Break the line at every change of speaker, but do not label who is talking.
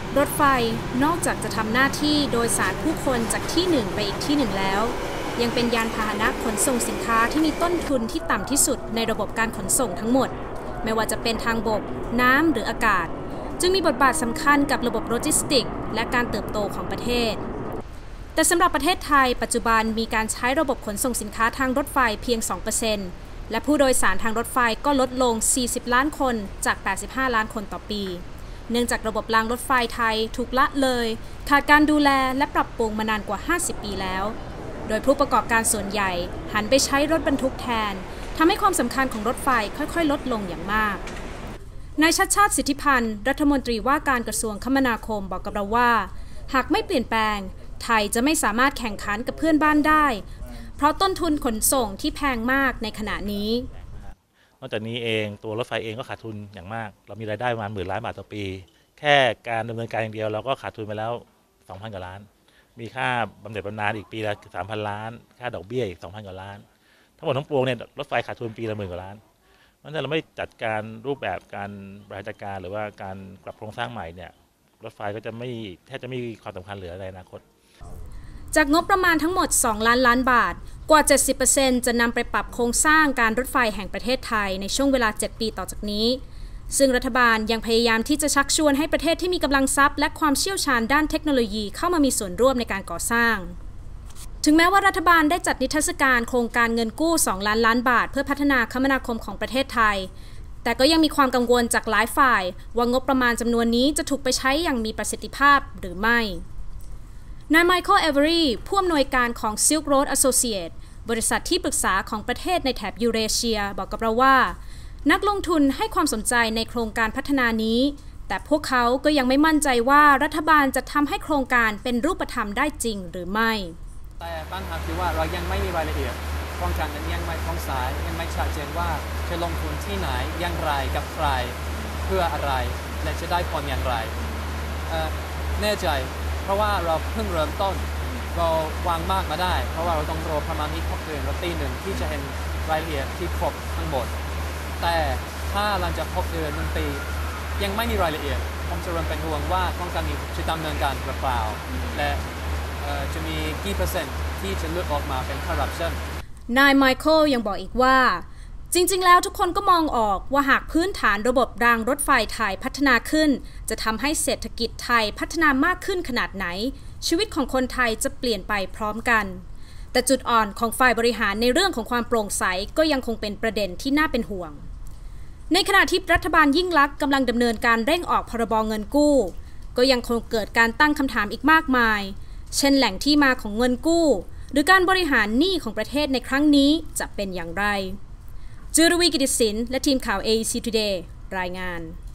รถไฟนอกจากจะทำหน้าที่โดยสารผู้คนจากที่หนึ่งไปอีกที่หนึ่งแล้วยังเป็นยานพาหนะขนส่งสินค้าที่มีต้นทุนที่ต่ำที่สุดในระบบการขนส่งทั้งหมดไม่ว่าจะเป็นทางบกน้ำหรืออากาศจึงมีบทบาทสำคัญกับระบบโลจิสติกส์และการเติบโตของประเทศแต่สำหรับประเทศไทยปัจจุบันมีการใช้ระบบขนส่งสินค้าทางรถไฟเพียง 2% และผู้โดยสารทางรถไฟก็ลดลง 40 ล้านคนจาก 85 ล้านคนต่อปีเนื่องจากระบบรางรถไฟไทยถูกละเลยขาดการดูแลและปรับปรุงมานานกว่า 50 ปีแล้วโดยผู้ประกอบการส่วนใหญ่หันไปใช้รถบรรทุกแทนทำให้ความสำคัญของรถไฟค่อยๆลดลงอย่างมากนายชัชชาติสิทธิพันธ์รัฐมนตรีว่าการกระทรวงคมนาคมบอกกับเราว่าหากไม่เปลี่ยนแปลงไทยจะไม่สามารถแข่งขันกับเพื่อนบ้านได้เพราะต้นทุนขนส่งที่แพงมากในขณะนี้
นอกจากนี้เองตัวรถไฟเองก็ขาดทุนอย่างมากเรามีรายได้ประมาณ10,000 ล้านบาทต่อปีแค่การดำเนินการอย่างเดียวเราก็ขาดทุนไปแล้ว 2,000 กว่าล้านมีค่าบำเหน็จบำนาญอีกปีละ 3,000 ล้านค่าดอกเบี้ยอีก 2,000 กว่าล้านทั้งหมดทั้งปวงเนี่ยรถไฟขาดทุนปีละ10,000 กว่าล้านเพราะฉะนั้นเราไม่จัดการรูปแบบการบริหารจัดการหรือว่าการปรับโครงสร้างใหม่เนี่ยรถไฟก็จะไม่แทบจะไม่มีความสำคัญเหลือในอนาคต
จากงบประมาณทั้งหมด2 ล้านล้านบาทกว่า 70% จะนำไปปรับโครงสร้างการรถไฟแห่งประเทศไทยในช่วงเวลา 7 ปีต่อจากนี้ซึ่งรัฐบาลยังพยายามที่จะชักชวนให้ประเทศที่มีกำลังทรัพย์และความเชี่ยวชาญด้านเทคโนโลยีเข้ามามีส่วนร่วมในการก่อสร้างถึงแม้ว่ารัฐบาลได้จัดนิทรรศการโครงการเงินกู้2 ล้านล้านบาทเพื่อพัฒนาคมนาคมของประเทศไทยแต่ก็ยังมีความกังวลจากหลายฝ่ายว่างบประมาณจำนวนนี้จะถูกไปใช้อย่างมีประสิทธิภาพหรือไม่นายไมเคิล เอเวอรีผู้อำนวยการของ Silk Road Associates บริษัทที่ปรึกษาของประเทศในแถบยูเรเชียบอกกับเราว่านักลงทุนให้ความสนใจในโครงการพัฒนานี้แต่พวกเขาก็ยังไม่มั่นใจว่ารัฐบาลจะทำให้โครงการเป็นรูปธรรมได้จริงหรือไม่
แต่ปัญหาคือว่าเรายังไม่มีรายละเอียดโครงการนั้นยังไม่โปร่งใสยังไม่ชัดเจนว่าจะลงทุนที่ไหนอย่างไรกับใครเพื่ออะไรและจะได้ผลอย่างไรแน่ใจเพราะว่าเราเพิ่งเริ่มต้นเราวางมากมาได้เพราะว่าเราต้องรอประมาณนี้6 เดือนหรือปีหนึ่งที่จะเห็นรายละเอียดที่ครบทั้งหมดแต่ถ้าหลังจาก6 เดือน1 ปียังไม่มีรายละเอียดผมจะเริ่มเป็นห่วงว่าโครงการนี้จะดำเนินการหรือเปล่าและจะมีกี่เปอร์เซ็นต์ที่จะเลือกออกมาเป็นคอร์รัปชัน
นายไมเคิลยังบอกอีกว่าจริงๆแล้วทุกคนก็มองออกว่าหากพื้นฐานระบบรางรถไฟไทยพัฒนาขึ้นจะทำให้เศรษฐกิจไทยพัฒนามากขึ้นขนาดไหนชีวิตของคนไทยจะเปลี่ยนไปพร้อมกันแต่จุดอ่อนของฝ่ายบริหารในเรื่องของความโปร่งใสก็ยังคงเป็นประเด็นที่น่าเป็นห่วงในขณะที่รัฐบาลยิ่งลักษณ์กำลังดำเนินการเร่งออกพรบเงินกู้ก็ยังคงเกิดการตั้งคำถามอีกมากมายเช่นแหล่งที่มาของเงินกู้หรือการบริหารหนี้ของประเทศในครั้งนี้จะเป็นอย่างไรจุรวี กิติศิลป์และทีมข่าว AEC Today รายงาน